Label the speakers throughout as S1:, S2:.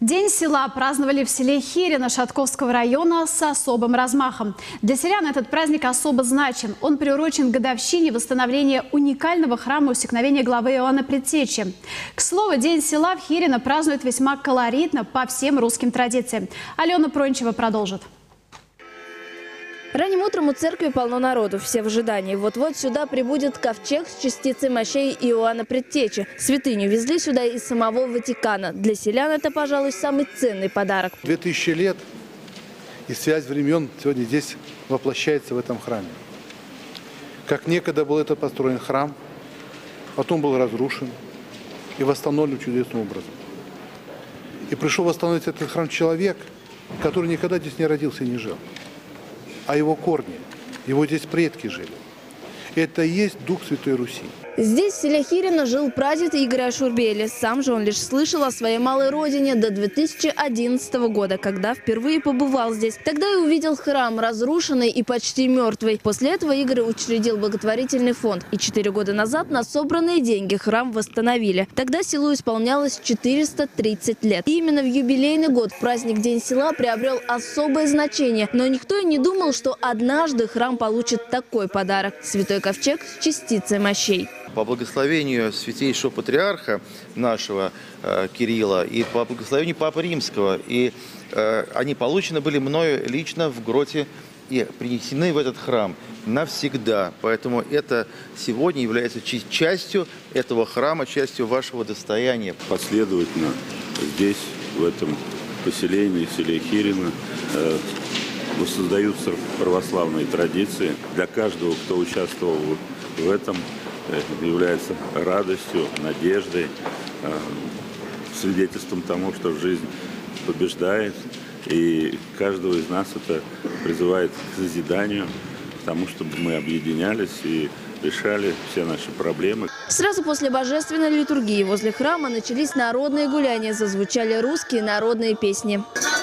S1: День села праздновали в селе Хирино Шатковского района с особым размахом. Для селян этот праздник особо значим. Он приурочен к годовщине восстановления уникального храма усекновения главы Иоанна Предтечи. К слову, День села в Хирино празднуют весьма колоритно по всем русским традициям. Алена Прончева продолжит.
S2: Ранним утром у церкви полно народу, все в ожидании. Вот-вот сюда прибудет ковчег с частицей мощей Иоанна Предтечи. Святыню везли сюда из самого Ватикана. Для селян это, пожалуй, самый ценный подарок.
S3: 2000 лет и связь времен сегодня здесь воплощается в этом храме. Как некогда был это построен храм, потом был разрушен и восстановлен чудесным образом. И пришел восстановить этот храм человек, который никогда здесь не родился и не жил. А его корни, его здесь предки жили. Это и есть дух Святой Руси.
S2: Здесь, в селе Хирино, жил прадед Игоря Ашурбели. Сам же он лишь слышал о своей малой родине до 2011 года, когда впервые побывал здесь. Тогда и увидел храм, разрушенный и почти мертвый. После этого Игорь учредил благотворительный фонд. И 4 года назад на собранные деньги храм восстановили. Тогда селу исполнялось 430 лет. И именно в юбилейный год праздник День села приобрел особое значение. Но никто и не думал, что однажды храм получит такой подарок – святой ковчег с частицей мощей.
S4: По благословению святейшего патриарха нашего Кирилла и по благословению Папы Римского, и они получены были мною лично в гроте и принесены в этот храм навсегда. Поэтому это сегодня является частью этого храма, частью вашего достояния.
S5: Последовательно здесь, в этом поселении, в селе Хирино, создаются православные традиции. Для каждого, кто участвовал в этом, является радостью, надеждой, свидетельством тому, что жизнь побеждает. И каждого из нас это призывает к созиданию, к тому, чтобы мы объединялись и решали все наши проблемы.
S2: Сразу после божественной литургии возле храма начались народные гуляния, зазвучали русские народные песни.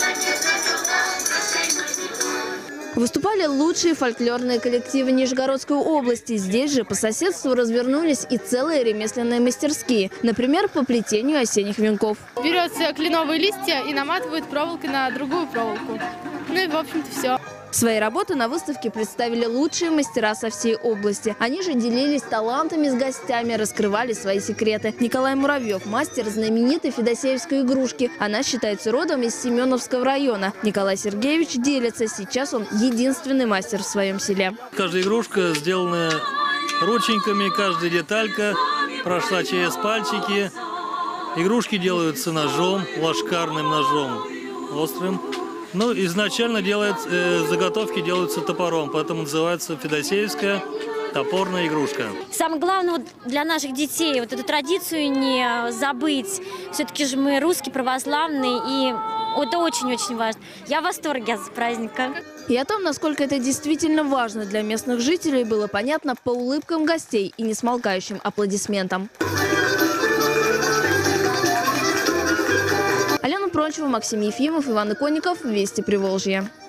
S2: Выступали лучшие фольклорные коллективы Нижегородской области. Здесь же по соседству развернулись и целые ремесленные мастерские. Например, по плетению осенних венков.
S6: Берется кленовые листья и наматывают проволокой на другую проволоку. Ну и, в общем-то, все.
S2: Свои работы на выставке представили лучшие мастера со всей области. Они же делились талантами с гостями, раскрывали свои секреты. Николай Муравьев – мастер знаменитой федосеевской игрушки. Она считается родом из Семеновского района. Николай Сергеевич делится. Сейчас он единственный мастер в своем селе.
S7: Каждая игрушка сделана рученьками, каждая деталька прошла через пальчики. Игрушки делаются ножом, ложкарным ножом, острым. Ну, изначально заготовки делаются топором, поэтому называется федосеевская топорная игрушка.
S8: Самое главное для наших детей вот эту традицию не забыть. Все-таки же мы русские, православные, и это очень-очень важно. Я в восторге от праздника.
S2: И о том, насколько это действительно важно для местных жителей, было понятно по улыбкам гостей и несмолкающим аплодисментам. Алена Прончева, Максим Ефимов, Иван Иконников. Вести Приволжья.